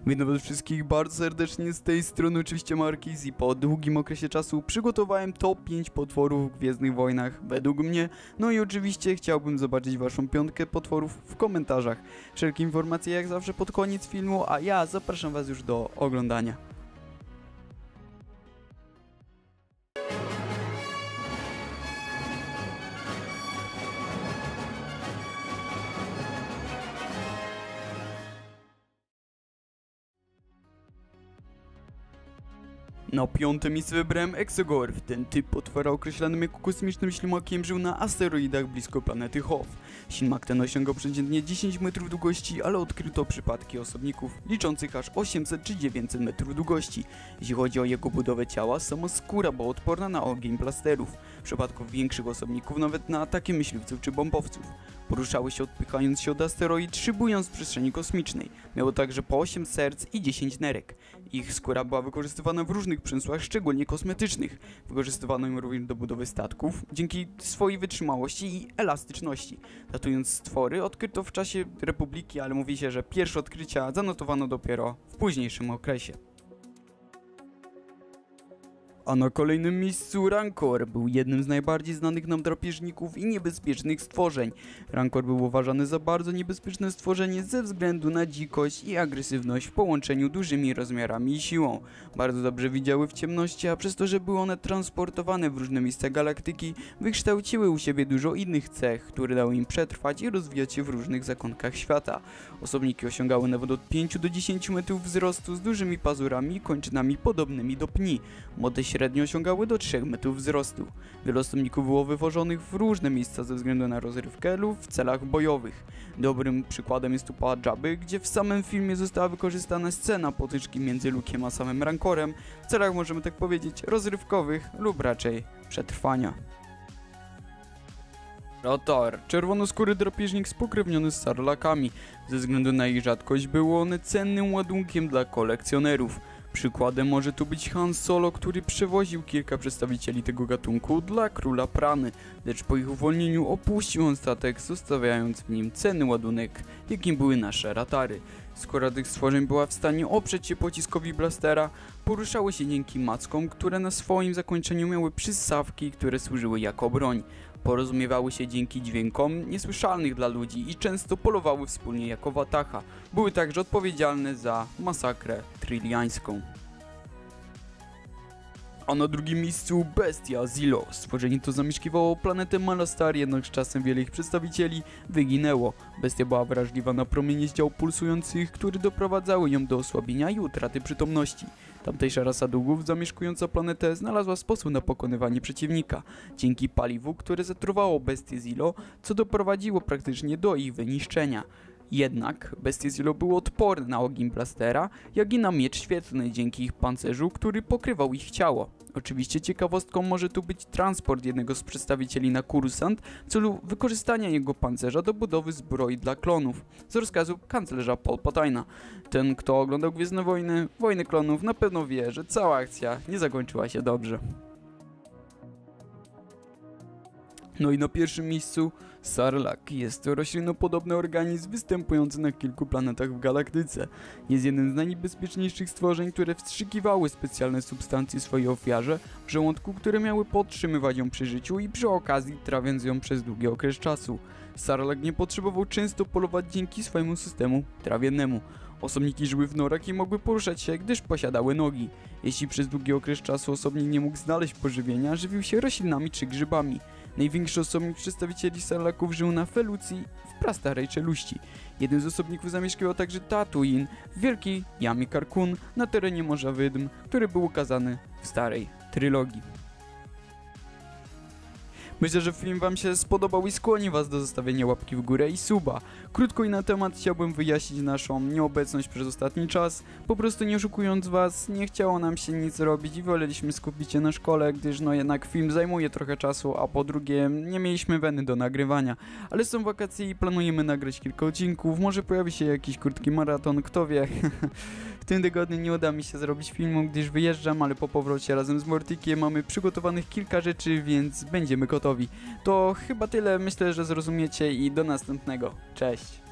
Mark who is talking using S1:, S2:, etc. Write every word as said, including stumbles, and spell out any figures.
S1: Witam was wszystkich bardzo serdecznie, z tej strony oczywiście Markiz i po długim okresie czasu przygotowałem top pięć potworów w Gwiezdnych Wojnach według mnie. No i oczywiście chciałbym zobaczyć waszą piątkę potworów w komentarzach. Wszelkie informacje jak zawsze pod koniec filmu, a ja zapraszam was już do oglądania. Na piąte miejsce wybrałem Exogorth. Ten typ potwora określanym jako kosmicznym ślimakiem żył na asteroidach blisko planety Hoth. Ślimak ten osiągał przeciętnie dziesięć metrów długości, ale odkryto przypadki osobników liczących aż osiemset czy dziewięćset metrów długości. Jeśli chodzi o jego budowę ciała, sama skóra była odporna na ogień blasterów. W przypadku większych osobników nawet na ataki myśliwców czy bombowców. Poruszały się odpychając się od asteroid, szybując w przestrzeni kosmicznej. Miało także po osiem serc i dziesięć nerek. Ich skóra była wykorzystywana w różnych przemysłach, szczególnie kosmetycznych. Wykorzystywano ją również do budowy statków, dzięki swojej wytrzymałości i elastyczności. Datując stwory, odkryto w czasie Republiki, ale mówi się, że pierwsze odkrycia zanotowano dopiero w późniejszym okresie. A na kolejnym miejscu Rancor był jednym z najbardziej znanych nam drapieżników i niebezpiecznych stworzeń. Rancor był uważany za bardzo niebezpieczne stworzenie ze względu na dzikość i agresywność w połączeniu dużymi rozmiarami i siłą. Bardzo dobrze widziały w ciemności, a przez to, że były one transportowane w różne miejsca galaktyki, wykształciły u siebie dużo innych cech, które dały im przetrwać i rozwijać się w różnych zakątkach świata. Osobniki osiągały nawet od pięciu do dziesięciu metrów wzrostu z dużymi pazurami i kończynami podobnymi do pni. Młode średnio osiągały do trzech metrów wzrostu. Wiele osobników było wywożonych w różne miejsca ze względu na rozrywkę lub w celach bojowych. Dobrym przykładem jest Tupa Jabby, gdzie w samym filmie została wykorzystana scena potyczki między Luke'iem a samym Rancorem w celach, możemy tak powiedzieć, rozrywkowych lub raczej przetrwania. Rotor. Czerwonoskóry drapieżnik spokrewniony z sarlakami. Ze względu na ich rzadkość były one cennym ładunkiem dla kolekcjonerów. Przykładem może tu być Han Solo, który przewoził kilka przedstawicieli tego gatunku dla króla Prany, lecz po ich uwolnieniu opuścił on statek, zostawiając w nim cenny ładunek, jakim były nasze ratary. Skóra tych stworzeń była w stanie oprzeć się pociskowi blastera, poruszały się dzięki mackom, które na swoim zakończeniu miały przystawki, które służyły jako broń. Porozumiewały się dzięki dźwiękom niesłyszalnych dla ludzi i często polowały wspólnie jako wataha. Były także odpowiedzialne za masakrę tryliańską. A na drugim miejscu Bestia Zillo. Stworzenie to zamieszkiwało planetę Malastare, jednak z czasem wiele ich przedstawicieli wyginęło. Bestia była wrażliwa na promienie z dział pulsujących, które doprowadzały ją do osłabienia i utraty przytomności. Tamtejsza rasa długów zamieszkująca planetę znalazła sposób na pokonywanie przeciwnika, dzięki paliwu, które zatruwało Bestię Zillo, co doprowadziło praktycznie do ich wyniszczenia. Jednak Bestie Zillo były odporne na ogień blastera, jak i na miecz świetlny dzięki ich pancerzu, który pokrywał ich ciało. Oczywiście ciekawostką może tu być transport jednego z przedstawicieli na Coruscant w celu wykorzystania jego pancerza do budowy zbroi dla klonów, z rozkazu kanclerza Palpatina. Ten, kto oglądał Gwiezdne Wojny, Wojny Klonów, na pewno wie, że cała akcja nie zakończyła się dobrze. No i na pierwszym miejscu Sarlak. Jest to roślinopodobny organizm występujący na kilku planetach w galaktyce. Jest jednym z najniebezpieczniejszych stworzeń, które wstrzykiwały specjalne substancje swojej ofiarze w żołądku, które miały podtrzymywać ją przy życiu i przy okazji trawiąc ją przez długi okres czasu. Sarlak nie potrzebował często polować dzięki swojemu systemu trawiennemu. Osobniki żyły w norach i mogły poruszać się, gdyż posiadały nogi. Jeśli przez długi okres czasu osobnik nie mógł znaleźć pożywienia, żywił się roślinami czy grzybami. Największy osobnik przedstawicieli Sarlaków żył na Felucji w prastarej czeluści. Jeden z osobników zamieszkiwał także Tatooine w wielkiej jamie Carkoon na terenie Morza Wydm, który był ukazany w starej trylogii. Myślę, że film wam się spodobał i skłoni was do zostawienia łapki w górę i suba. Krótko i na temat chciałbym wyjaśnić naszą nieobecność przez ostatni czas. Po prostu nie oszukując was, nie chciało nam się nic robić i woleliśmy skupić się na szkole, gdyż no jednak film zajmuje trochę czasu, a po drugie nie mieliśmy weny do nagrywania. Ale są wakacje i planujemy nagrać kilka odcinków, może pojawi się jakiś krótki maraton, kto wie. W tym tygodniu nie uda mi się zrobić filmu, gdyż wyjeżdżam, ale po powrocie razem z Mortikiem mamy przygotowanych kilka rzeczy, więc będziemy gotowi. To chyba tyle, myślę, że zrozumiecie i do następnego. Cześć!